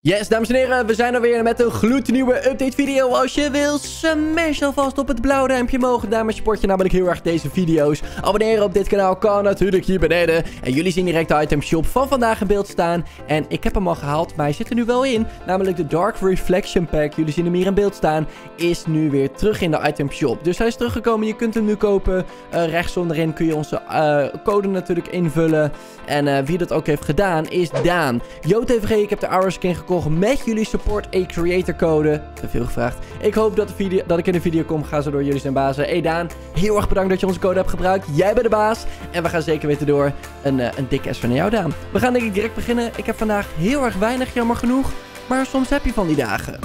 Yes, dames en heren, we zijn er weer met een gloednieuwe update video. Als je wil, smash alvast op het blauwe duimpje omhoog. Daarmee support je namelijk heel erg deze video's. Abonneren op dit kanaal kan natuurlijk hier beneden. En jullie zien direct de item shop van vandaag in beeld staan. En ik heb hem al gehaald, maar hij zit er nu wel in. Namelijk de Dark Reflection Pack. Jullie zien hem hier in beeld staan. Is nu weer terug in de item shop. Dus hij is teruggekomen, je kunt hem nu kopen. Rechts onderin kun je onze code natuurlijk invullen. En wie dat ook heeft gedaan is Daan. JoTVG, ik heb de Aura skin gekocht met jullie support a creator code. Te veel gevraagd. Ik hoop dat ik in de video kom. Ga zo door, jullie zijn bazen. Hey Daan, heel erg bedankt dat je onze code hebt gebruikt. Jij bent de baas. En we gaan zeker weten door. Een dikke S van jou, Daan. We gaan denk ik direct beginnen. Ik heb vandaag heel erg weinig, jammer genoeg. Maar soms heb je van die dagen.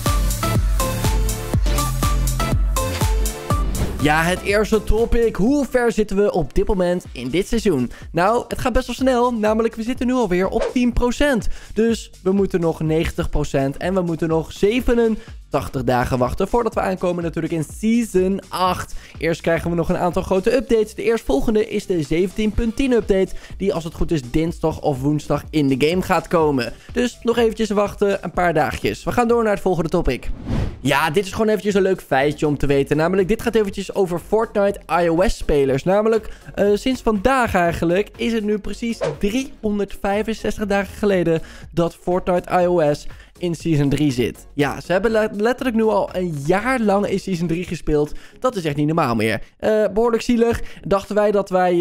Ja, het eerste topic. Hoe ver zitten we op dit moment in dit seizoen? Nou, het gaat best wel snel. Namelijk, we zitten nu alweer op 10%. Dus we moeten nog 90% en we moeten nog 87 dagen wachten voordat we aankomen natuurlijk in Season 8. Eerst krijgen we nog een aantal grote updates. De eerstvolgende is de 17.10 update, die als het goed is dinsdag of woensdag in de game gaat komen. Dus nog eventjes wachten, een paar dagjes. We gaan door naar het volgende topic. Ja, dit is gewoon eventjes een leuk feitje om te weten. Namelijk, dit gaat eventjes over Fortnite iOS-spelers. Namelijk, sinds vandaag eigenlijk is het nu precies 365 dagen geleden dat Fortnite iOS in Season 3 zit. Ja, ze hebben letterlijk nu al een jaar lang in Season 3 gespeeld. Dat is echt niet normaal meer. Behoorlijk zielig. Dachten wij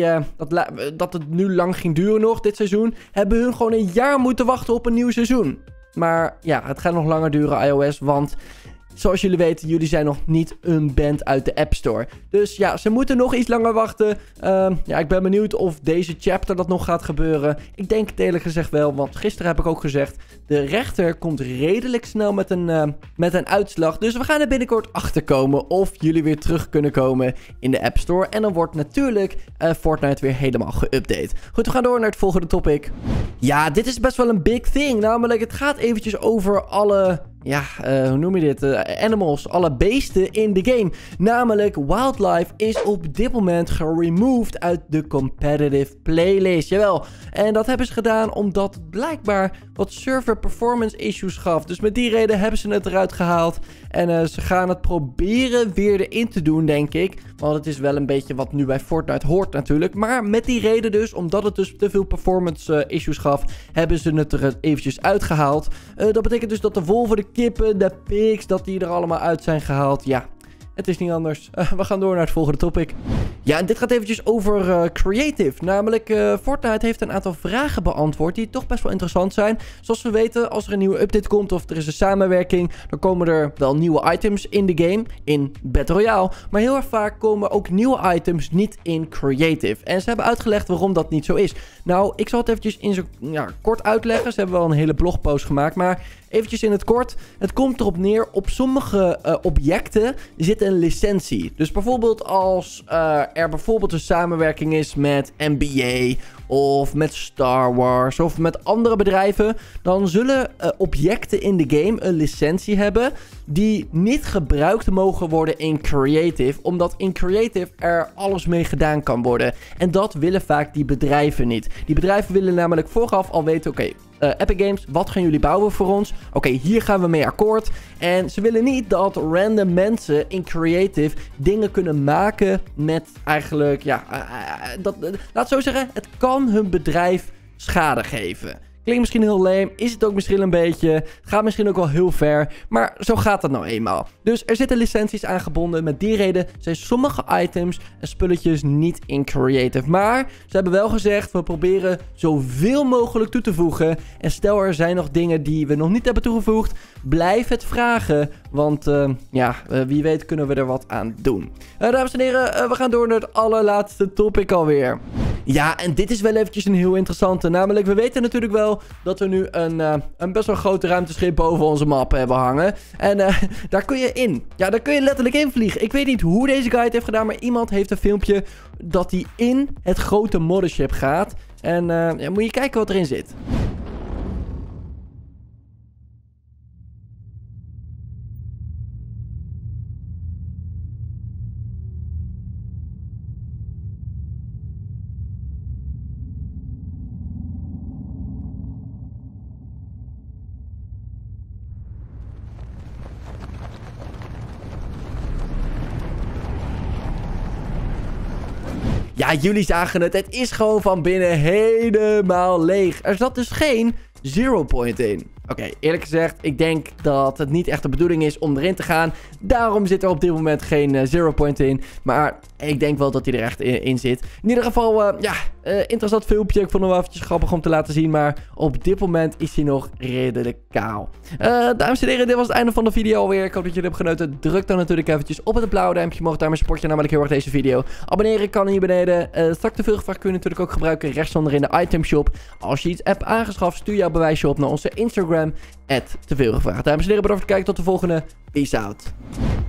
dat het nu lang ging duren nog, dit seizoen. Hebben hun gewoon een jaar moeten wachten op een nieuw seizoen. Maar ja, het gaat nog langer duren, iOS, want zoals jullie weten, jullie zijn nog niet een band uit de App Store. Dus ja, ze moeten nog iets langer wachten. Ja, ik ben benieuwd of deze chapter dat nog gaat gebeuren. Ik denk het eerlijk gezegd wel, want gisteren heb ik ook gezegd, de rechter komt redelijk snel met een uitslag. Dus we gaan er binnenkort achter komen of jullie weer terug kunnen komen in de App Store. En dan wordt natuurlijk Fortnite weer helemaal geüpdate. Goed, we gaan door naar het volgende topic. Ja, dit is best wel een big thing. Namelijk, het gaat eventjes over alle, ja, hoe noem je dit? Animals, alle beesten in de game. Namelijk, Wildlife is op dit moment geremoved uit de competitive playlist. Jawel. En dat hebben ze gedaan omdat het blijkbaar wat server performance issues gaf. Dus met die reden hebben ze het eruit gehaald. En ze gaan het proberen weer erin te doen, denk ik. Want het is wel een beetje wat nu bij Fortnite hoort natuurlijk. Maar met die reden dus, omdat het dus te veel performance issues gaf, hebben ze het er eventjes uitgehaald. Dat betekent dus dat de wolven, de kippen, de pigs, dat die er allemaal uit zijn gehaald. Ja, het is niet anders. We gaan door naar het volgende topic. Ja, en dit gaat eventjes over creative. Namelijk, Fortnite heeft een aantal vragen beantwoord die toch best wel interessant zijn. Zoals we weten, als er een nieuwe update komt of er is een samenwerking, dan komen er wel nieuwe items in de game, in Battle Royale. Maar heel erg vaak komen ook nieuwe items niet in creative. En ze hebben uitgelegd waarom dat niet zo is. Nou, ik zal het eventjes in zo kort uitleggen. Ze hebben wel een hele blogpost gemaakt, maar eventjes in het kort. Het komt erop neer, op sommige objecten zit een licentie. Dus bijvoorbeeld als er bijvoorbeeld een samenwerking is met NBA of met Star Wars of met andere bedrijven, dan zullen objecten in de game een licentie hebben die niet gebruikt mogen worden in creative, omdat in creative er alles mee gedaan kan worden. En dat willen vaak die bedrijven niet. Die bedrijven willen namelijk vooraf al weten, oké, Epic Games, wat gaan jullie bouwen voor ons? Oké, hier gaan we mee akkoord. En ze willen niet dat random mensen in creative dingen kunnen maken met eigenlijk, ja, laat zo zeggen, het kan hun bedrijf schade geven. Klinkt misschien heel lame, is het ook misschien een beetje, gaat misschien ook wel heel ver, maar zo gaat het nou eenmaal. Dus er zitten licenties aangebonden, met die reden zijn sommige items en spulletjes niet in creative. Maar ze hebben wel gezegd, we proberen zoveel mogelijk toe te voegen. En stel er zijn nog dingen die we nog niet hebben toegevoegd, blijf het vragen, want wie weet kunnen we er wat aan doen. Dames en heren, we gaan door naar het allerlaatste topic alweer. Ja, en dit is wel eventjes een heel interessante. Namelijk, we weten natuurlijk wel dat we nu een best wel groot ruimteschip boven onze map hebben hangen. En daar kun je in. Ja, daar kun je letterlijk in vliegen. Ik weet niet hoe deze guy het heeft gedaan, maar iemand heeft een filmpje dat hij in het grote mothership gaat. En moet je kijken wat erin zit. Ja, jullie zagen het. Het is gewoon van binnen helemaal leeg. Er zat dus geen zero point in. Oké, eerlijk gezegd, ik denk dat het niet echt de bedoeling is om erin te gaan. Daarom zit er op dit moment geen zero point in. Maar ik denk wel dat hij er echt in zit. In ieder geval, interessant filmpje. Ik vond hem wel eventjes grappig om te laten zien. Maar op dit moment is hij nog redelijk kaal. Dames en heren, dit was het einde van de video alweer. Ik hoop dat jullie hebben genoten. Druk dan natuurlijk eventjes op het blauwe duimpje. Mocht daarmee support je namelijk heel erg deze video. Abonneren kan hier beneden. Straks te veel gevraagd kun je natuurlijk ook gebruiken rechtsonder in de itemshop. Als je iets hebt aangeschaft, stuur jouw bewijsje op naar onze Instagram. @teveelgevraagd. Dames en heren, bedankt voor het kijken. Tot de volgende. Peace out.